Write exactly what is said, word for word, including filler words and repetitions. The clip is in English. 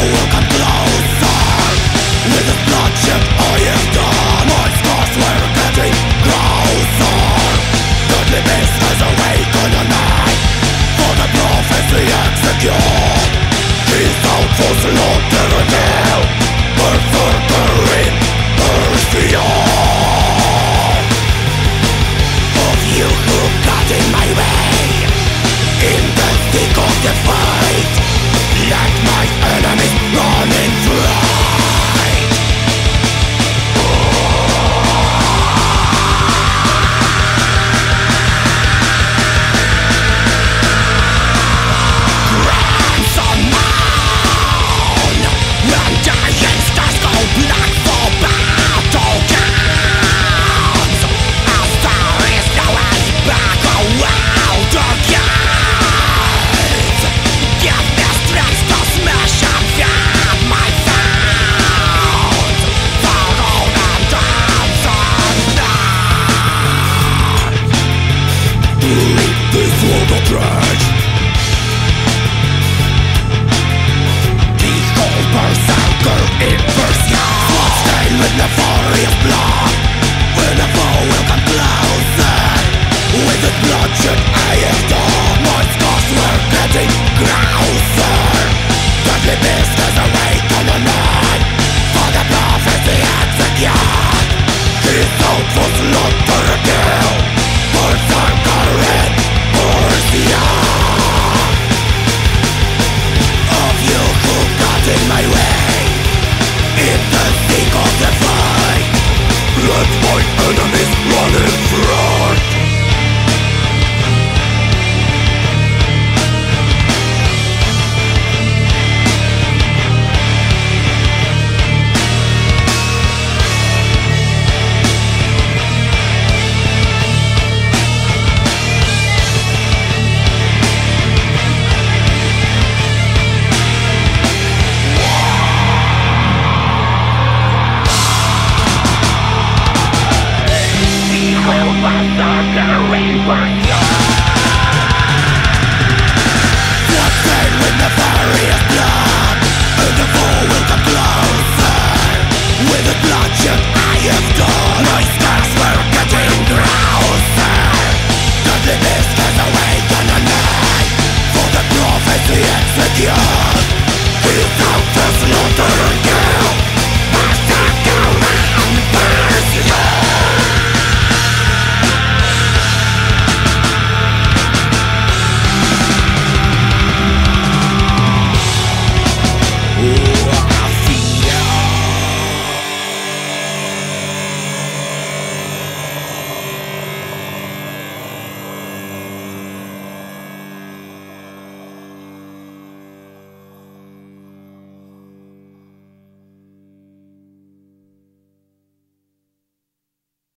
will come closer. With the bloodshed I have done, my scars were getting closer. Deadly beast has awakened at night, for the prophecy execute. He's out for slaughter and hell, Berserker in Infernal. Of you who got in my way, in the thick of the fight, let my enemies run in fright. Grandson moan, when giant stars go black for battlegrounds. As there is no way back around the gates, give me strength to smash and get my sound. For all them dance and dance. Leave this world of trash. Behold Berserker in Persia, bloodstained with nefarious.